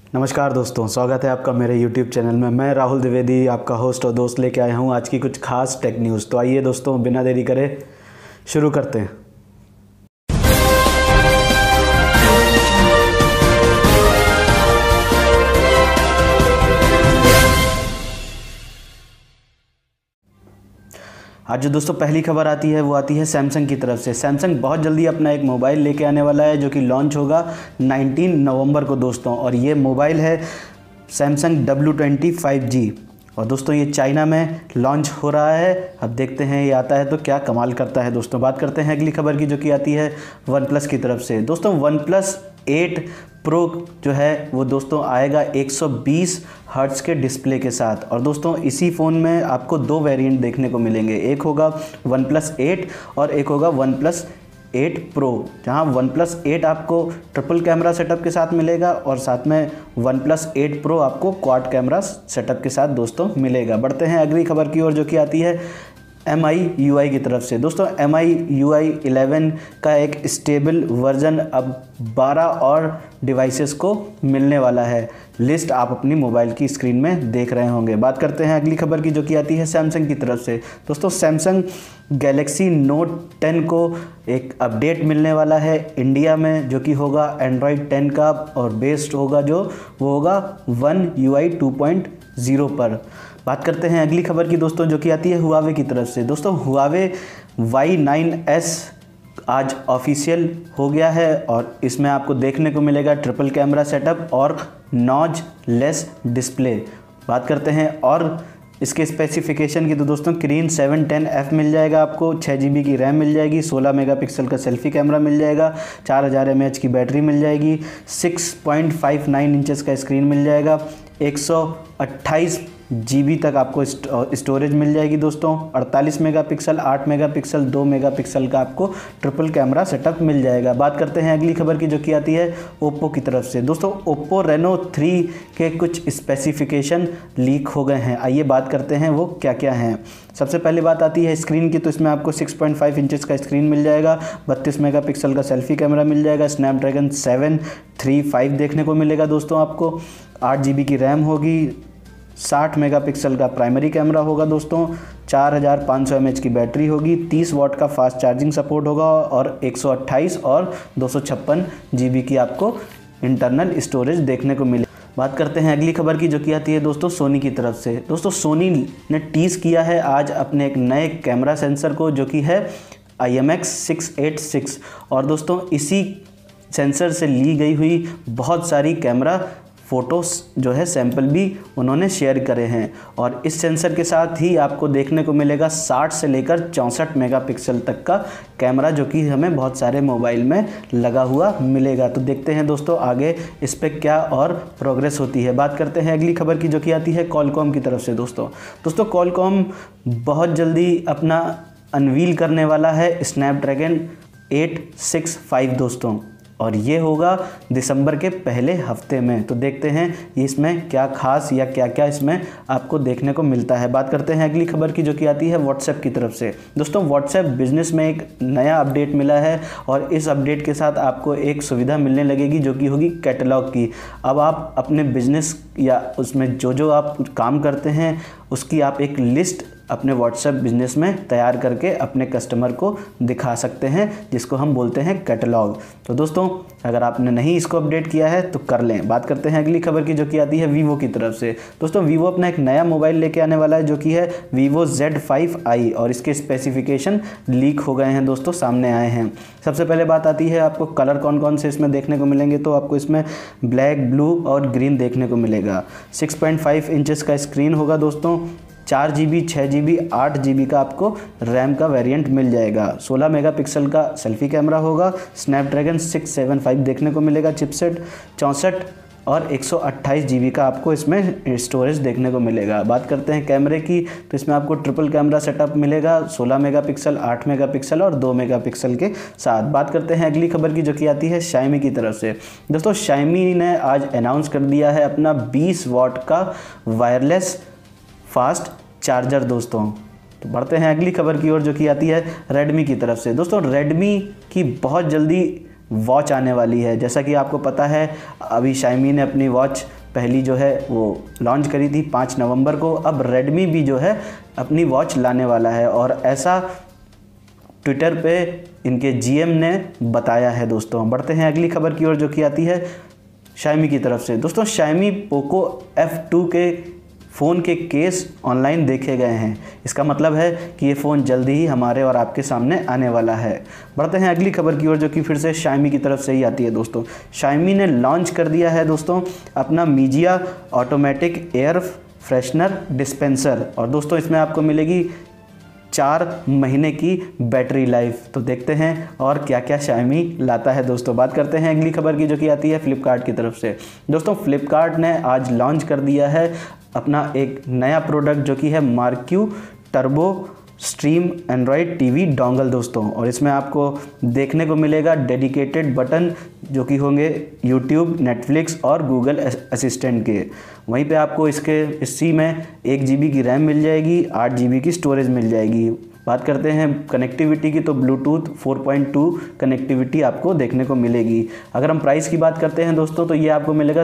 नमस्कार दोस्तों, स्वागत है आपका मेरे YouTube चैनल में। मैं राहुल द्विवेदी, आपका होस्ट और दोस्त, लेके आया हूँ आज की कुछ खास टेक न्यूज़। तो आइए दोस्तों, बिना देरी करे शुरू करते हैं। आज जो दोस्तों पहली खबर आती है वो आती है सैमसंग की तरफ से। सैमसंग बहुत जल्दी अपना एक मोबाइल लेके आने वाला है जो कि लॉन्च होगा 19 नवंबर को दोस्तों। और ये मोबाइल है सैमसंग W20 5G। और दोस्तों ये चाइना में लॉन्च हो रहा है। अब देखते हैं ये आता है तो क्या कमाल करता है दोस्तों। बात करते हैं अगली खबर की जो कि आती है वन प्लस की तरफ से। दोस्तों OnePlus 8 Pro जो है वो दोस्तों आएगा 120 हर्ट्ज़ के डिस्प्ले के साथ। और दोस्तों इसी फ़ोन में आपको दो वेरिएंट देखने को मिलेंगे, एक होगा OnePlus 8 और एक होगा OnePlus 8 Pro, जहाँ OnePlus 8 आपको ट्रिपल कैमरा सेटअप के साथ मिलेगा और साथ में OnePlus 8 Pro आपको क्वाड कैमरा सेटअप के साथ दोस्तों मिलेगा। बढ़ते हैं अगली खबर की ओर जो कि आती है MIUI की तरफ से। दोस्तों MIUI 11 का एक स्टेबल वर्जन अब 12 और डिवाइसेस को मिलने वाला है। लिस्ट आप अपनी मोबाइल की स्क्रीन में देख रहे होंगे। बात करते हैं अगली खबर की जो कि आती है सैमसंग की तरफ से। दोस्तों सैमसंग गैलेक्सी नोट 10 को एक अपडेट मिलने वाला है इंडिया में, जो कि होगा एंड्रॉयड 10 का और बेस्ड होगा जो वो होगा One UI 2.0 पर। बात करते हैं अगली खबर की दोस्तों जो कि आती है हुआवे की तरफ से। दोस्तों हुआवे Y9S आज ऑफिशियल हो गया है और इसमें आपको देखने को मिलेगा ट्रिपल कैमरा सेटअप और नॉच लेस डिस्प्ले। बात करते हैं और इसके स्पेसिफिकेशन की तो दोस्तों Kirin 710F मिल जाएगा आपको, 6 GB की रैम मिल जाएगी, 16 मेगापिक्सल का सेल्फी कैमरा मिल जाएगा, 4000 mAh की बैटरी मिल जाएगी, 6.59 इंचेस का स्क्रीन मिल जाएगा, 128 GB तक आपको स्टोरेज मिल जाएगी दोस्तों, 48 मेगापिक्सल, 8 मेगापिक्सल, 2 मेगापिक्सल का आपको ट्रिपल कैमरा सेटअप मिल जाएगा। बात करते हैं अगली खबर की जो कि आती है ओप्पो की तरफ से। दोस्तों ओप्पो Reno 3 के कुछ स्पेसिफिकेशन लीक हो गए हैं। आइए बात करते हैं वो क्या क्या हैं। सबसे पहले बात आती है स्क्रीन की, तो इसमें आपको 6.5 इंचेस का स्क्रीन मिल जाएगा, 32 मेगापिक्सल का सेल्फी कैमरा मिल जाएगा, स्नैपड्रैगन 735 देखने को मिलेगा दोस्तों आपको, 8 GB की रैम होगी, 60 मेगापिक्सल का प्राइमरी कैमरा होगा दोस्तों, 4500 mAh की बैटरी होगी, 30 वाट का फास्ट चार्जिंग सपोर्ट होगा और 128 और 256 GB की आपको इंटरनल स्टोरेज देखने को मिले। बात करते हैं अगली खबर की जो कि आती है दोस्तों सोनी की तरफ से। दोस्तों सोनी ने टीज़ किया है आज अपने एक नए कैमरा सेंसर को जो कि है IMX686। और दोस्तों इसी सेंसर से ली गई हुई बहुत सारी कैमरा फ़ोटोज़ जो है सैंपल भी उन्होंने शेयर करे हैं। और इस सेंसर के साथ ही आपको देखने को मिलेगा 60 से लेकर 64 मेगापिक्सल तक का कैमरा, जो कि हमें बहुत सारे मोबाइल में लगा हुआ मिलेगा। तो देखते हैं दोस्तों आगे इस पर क्या और प्रोग्रेस होती है। बात करते हैं अगली खबर की जो कि आती है कॉलकॉम की तरफ से। दोस्तों कॉलकॉम बहुत जल्दी अपना अनवील करने वाला है स्नैपड्रैगन 865 दोस्तों, और ये होगा दिसंबर के पहले हफ्ते में। तो देखते हैं इसमें क्या खास या क्या क्या इसमें आपको देखने को मिलता है। बात करते हैं अगली खबर की जो कि आती है व्हाट्सएप की तरफ से। दोस्तों व्हाट्सएप बिजनेस में एक नया अपडेट मिला है और इस अपडेट के साथ आपको एक सुविधा मिलने लगेगी जो कि होगी कैटलॉग की। अब आप अपने बिजनेस या उसमें जो आप काम करते हैं उसकी आप एक लिस्ट अपने व्हाट्सएप बिजनेस में तैयार करके अपने कस्टमर को दिखा सकते हैं, जिसको हम बोलते हैं कैटलॉग। तो दोस्तों अगर आपने नहीं इसको अपडेट किया है तो कर लें। बात करते हैं अगली खबर की जो कि आती है वीवो की तरफ से। दोस्तों वीवो अपना एक नया मोबाइल लेके आने वाला है जो कि है Vivo Z5i, और इसके स्पेसिफिकेशन लीक हो गए हैं दोस्तों, सामने आए हैं। सबसे पहले बात आती है आपको कलर कौन कौन से इसमें देखने को मिलेंगे, तो आपको इसमें ब्लैक, ब्लू और ग्रीन देखने को मिलेगा। 6.5 इंचेस का स्क्रीन होगा दोस्तों, 4 GB, 6 GB, 8 GB का आपको रैम का वेरिएंट मिल जाएगा, 16 मेगापिक्सल का सेल्फी कैमरा होगा, स्नैपड्रैगन 675 देखने को मिलेगा चिपसेट, 64 और 128 GB का आपको इसमें स्टोरेज देखने को मिलेगा। बात करते हैं कैमरे की, तो इसमें आपको ट्रिपल कैमरा सेटअप मिलेगा, 16 मेगापिक्सल, 8 मेगापिक्सल और 2 मेगापिक्सल के साथ। बात करते हैं अगली खबर की जो कि आती है Xiaomi की तरफ से। दोस्तों Xiaomi ने आज अनाउंस कर दिया है अपना 20 वाट का वायरलेस फास्ट चार्जर दोस्तों। तो बढ़ते हैं अगली खबर की ओर जो कि आती है रेडमी की तरफ से। दोस्तों रेडमी की बहुत जल्दी वॉच आने वाली है। जैसा कि आपको पता है अभी Xiaomi ने अपनी वॉच पहली जो है वो लॉन्च करी थी 5 नवंबर को। अब रेडमी भी जो है अपनी वॉच लाने वाला है और ऐसा ट्विटर पे इनके जीएम ने बताया है दोस्तों। बढ़ते हैं अगली खबर की ओर जो कि आती है Xiaomi की तरफ से। दोस्तों Xiaomi पोको F2 के फ़ोन के केस ऑनलाइन देखे गए हैं। इसका मतलब है कि ये फ़ोन जल्दी ही हमारे और आपके सामने आने वाला है। बढ़ते हैं अगली खबर की ओर जो कि फिर से Xiaomi की तरफ से ही आती है दोस्तों। Xiaomi ने लॉन्च कर दिया है दोस्तों अपना Mijia automatic air freshener dispenser और दोस्तों इसमें आपको मिलेगी 4 महीने की बैटरी लाइफ। तो देखते हैं और क्या क्या Xiaomi लाता है दोस्तों। बात करते हैं अगली खबर की जो कि आती है फ्लिपकार्ट की तरफ से। दोस्तों फ्लिपकार्ट ने आज लॉन्च कर दिया है अपना एक नया प्रोडक्ट जो कि है MarQ turbo stream Android TV dongle दोस्तों। और इसमें आपको देखने को मिलेगा डेडिकेटेड बटन जो कि होंगे यूट्यूब, नेटफ्लिक्स और गूगल असिस्टेंट के। वहीं पे आपको इसी में 1 GB की रैम मिल जाएगी, 8 GB की स्टोरेज मिल जाएगी। बात करते हैं कनेक्टिविटी की तो ब्लूटूथ 4.2 कनेक्टिविटी आपको देखने को मिलेगी। अगर हम प्राइस की बात करते हैं दोस्तों तो ये आपको मिलेगा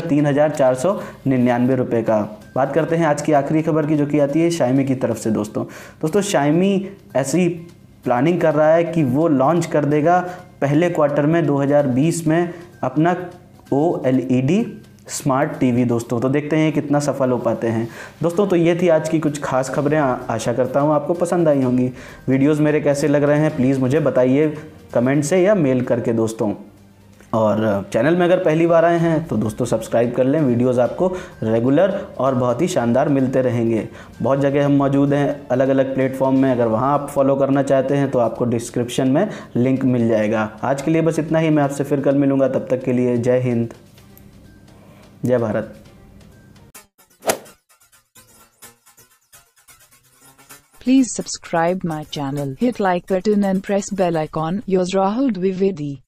3,499 रुपये का। बात करते हैं आज की आखिरी खबर की जो कि आती है Xiaomi की तरफ से दोस्तों। Xiaomi ऐसी प्लानिंग कर रहा है कि वो लॉन्च कर देगा पहले क्वार्टर में 2020 में अपना OLED स्मार्ट टीवी दोस्तों। तो देखते हैं कितना सफल हो पाते हैं दोस्तों। तो ये थी आज की कुछ खास खबरें। आशा करता हूँ आपको पसंद आई होंगी। वीडियोस मेरे कैसे लग रहे हैं प्लीज़ मुझे बताइए कमेंट से या मेल करके दोस्तों। और चैनल में अगर पहली बार आए हैं तो दोस्तों सब्सक्राइब कर लें। वीडियोस आपको रेगुलर और बहुत ही शानदार मिलते रहेंगे। बहुत जगह हम मौजूद हैं अलग अलग प्लेटफॉर्म में, अगर वहां आप फॉलो करना चाहते हैं तो आपको डिस्क्रिप्शन में लिंक मिल जाएगा। आज के लिए बस इतना ही। मैं आपसे फिर कल मिलूँगा, तब तक के लिए जय हिंद, जय Bharat. Please subscribe my channel, hit like button and press bell icon. Yours Rahul Dwivedi.